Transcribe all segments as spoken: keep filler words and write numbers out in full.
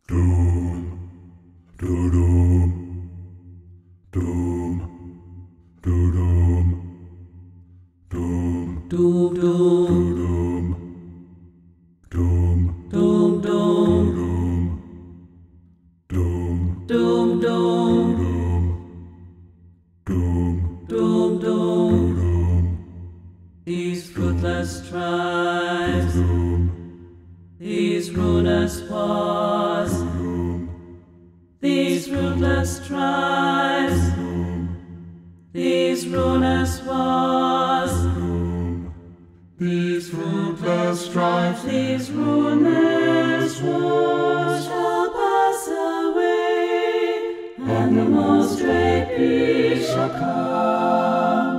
Doom, doom, doom, doom, doom, Doom, doom, doom, doom, doom, doom, doom, doom, doom, doom, doom, doom. doom, These fruitless strifes, doom, these ruinous wars, these fruitless strifes, these ruinous wars, these fruitless strifes, these ruinous wars shall pass away, and the most great peace shall come.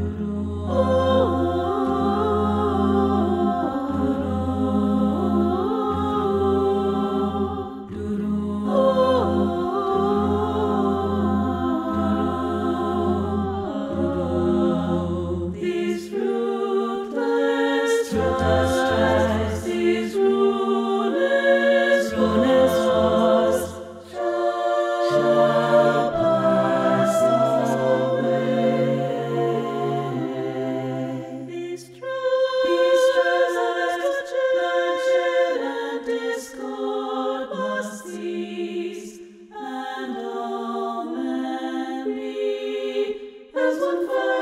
These fruitless strifes, these ruinous wars shall pass away. These struggles, bloodshed and discord must cease, and all men be as one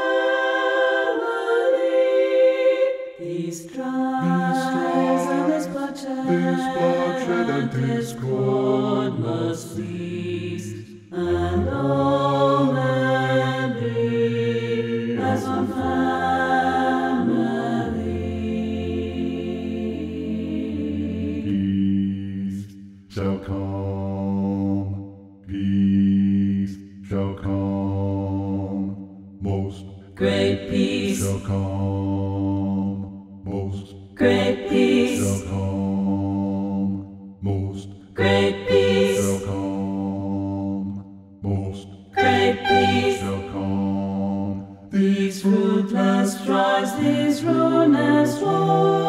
family. These strives and this bloodshed, this bloodshed and discord must cease, and all men be as one family. Peace shall come, peace shall come, most Great peace, shall come, most great peace, shall come, most great peace, shall come, most great peace. shall come. These fruitless strifes, these ruinous wars